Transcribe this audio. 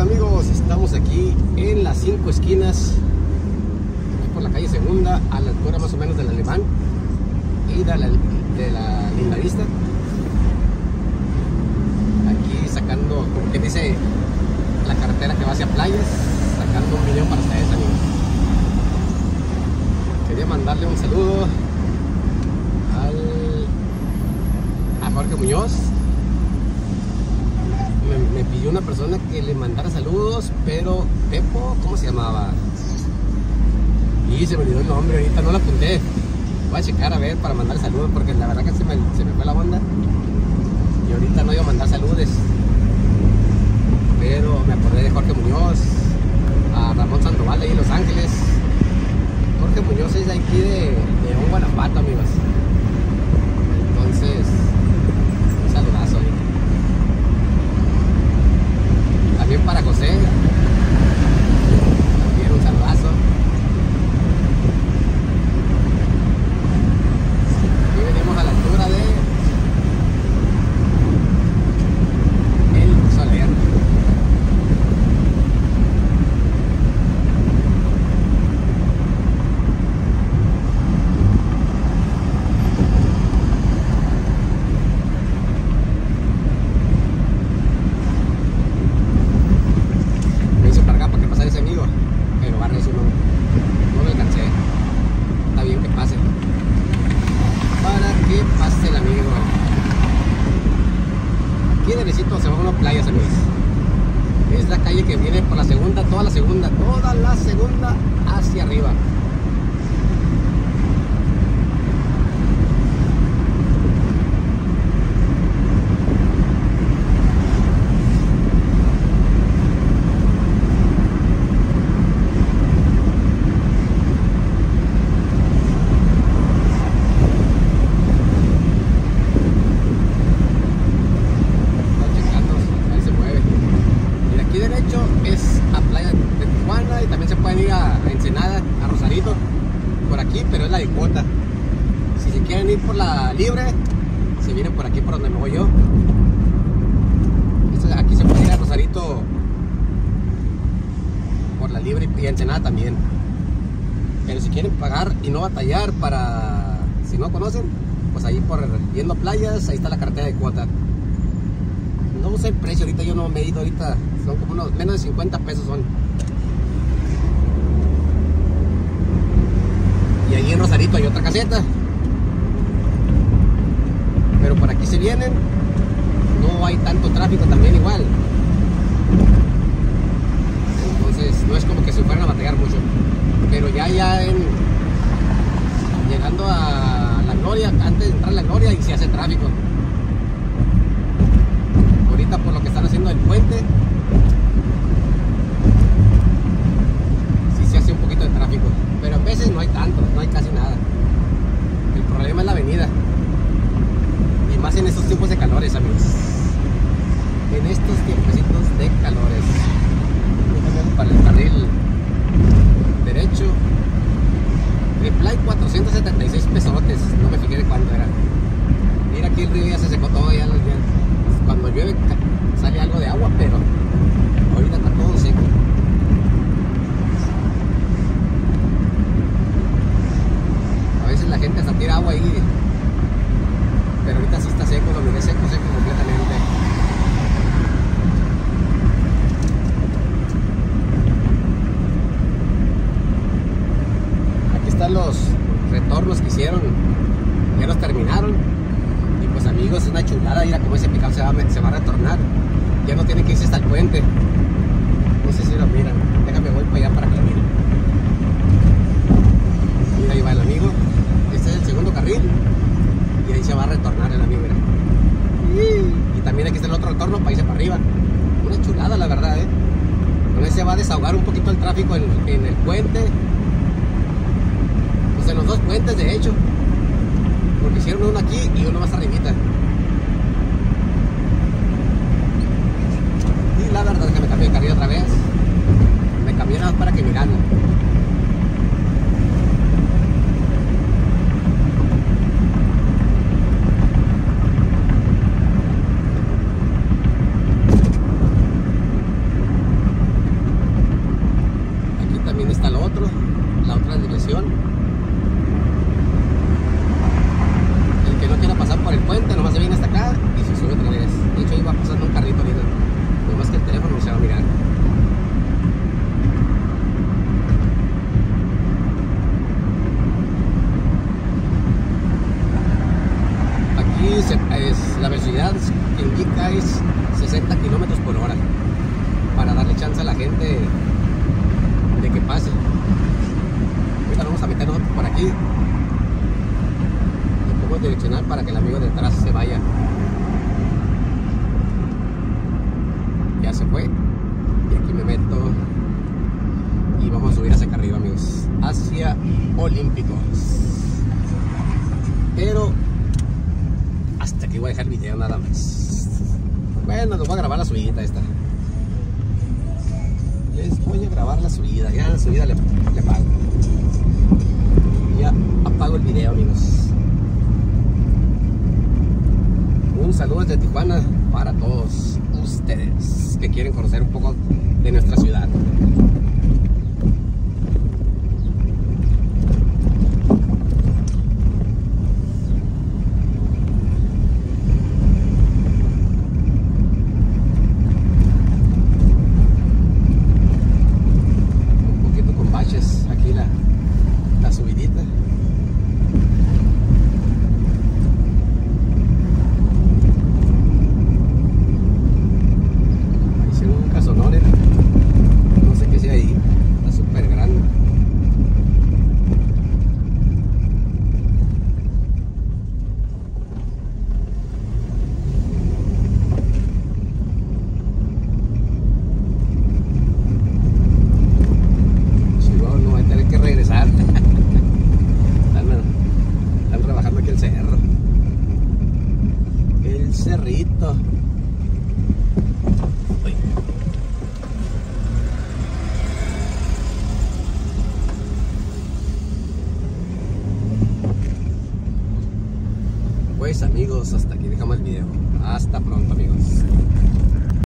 Hola amigos, estamos aquí en las 5 esquinas, aquí por la calle Segunda, a la altura más o menos del Alemán y de la Lindavista. Aquí sacando, como que dice, la carretera que va hacia playas, sacando un video para ustedes, amigos. Quería mandarle un saludo a Jorge Muñoz. Me pidió una persona que le mandara saludos, pero Pepo, ¿cómo se llamaba? Y se me olvidó el nombre, ahorita no lo apunté. Voy a checar a ver para mandar saludos, porque la verdad que se me fue la onda. Y ahorita no iba a mandar saludos, pero me acordé de Jorge Muñoz, a Ramón Sandoval de ahí en Los Ángeles. Jorge Muñoz es de aquí de Guanajuato, amigos. Entonces, un saludazo. También para José, también un saludazo. Aquí venimos a la altura de El Soler. Aquí derechito se van unas playas, amigos. Es la calle que viene por la segunda, toda la segunda hacia arriba. Es a playa de Tijuana y también se pueden ir a Ensenada, a Rosarito, por aquí, pero es la de cuota. Si se quieren ir por la libre, se vienen por aquí, por donde me voy yo. Aquí se puede ir a Rosarito por la libre y a Ensenada también. Pero si quieren pagar y no batallar para, si no conocen, pues ahí por yendo a playas, ahí está la carretera de cuota. No sé el precio, ahorita yo no me he ido, ahorita son como unos menos de 50 pesos son. Y ahí en Rosarito hay otra caseta. Pero por aquí se vienen, no hay tanto tráfico también igual. Entonces no es como que se fueran a batallar mucho. Pero ya llegando a La Gloria, antes de entrar a La Gloria, y se hace tráfico. Ahorita por lo que están haciendo el puente, sí se hace un poquito de tráfico, pero a veces no hay tanto, no hay casi nada. El problema es la avenida, y más en estos tiempos de calores, amigos. En estos tiempecitos de calores. Para el carril derecho, Reply 476 pesotes, no me fijé de cuánto era. Mira, aquí el río ya se secó todo, ya cuando llueve sale algo de agua, pero ahorita está todo seco. A veces la gente hasta tira agua ahí, pero ahorita sí está seco, lo miré seco completamente. Aquí están los retornos que hicieron, ya los terminaron. Pues amigos, es una chulada, mira cómo ese pickup se va a retornar. Ya no tiene que irse hasta el puente. No sé si lo miran. Déjame, voy para allá para que lo miren. Mira, ahí va el amigo. Este es el segundo carril. Y ahí se va a retornar el amigo, mira. Y también aquí está el otro retorno para irse para arriba. Una chulada, la verdad, Con ese va a desahogar un poquito el tráfico en el puente. Pues en los dos puentes, de hecho. Porque hicieron uno aquí y uno más arribita. Y la verdad es que me cambié de carril otra vez. Me cambié nada más para que miraran. carrito ahorita. Nomás que el teléfono no se va a mirar. La velocidad que indica es 60 kilómetros por hora para darle chance a la gente de que pase. Ahorita vamos a meternos por aquí. Le pongo direccional para que el amigo de atrás se vaya. Ya se fue. Y aquí me meto y vamos a subir hacia acá arriba, amigos, hacia Olímpicos. Pero hasta aquí voy a dejar el video nada más. Bueno, les voy a grabar la subida esta. Les voy a grabar la subida. Ya la subida le pago. Ya apago el video, amigos. Un saludo desde Tijuana para todos ustedes que quieren conocer un poco de nuestra ciudad. Aquí la subidita. Ahí se ve un casonón, no sé qué sea ahí, está súper grande. Regresar. Están rebajando aquí el cerro. El cerrito. Uy. Pues amigos, hasta aquí dejamos el video. Hasta pronto, amigos.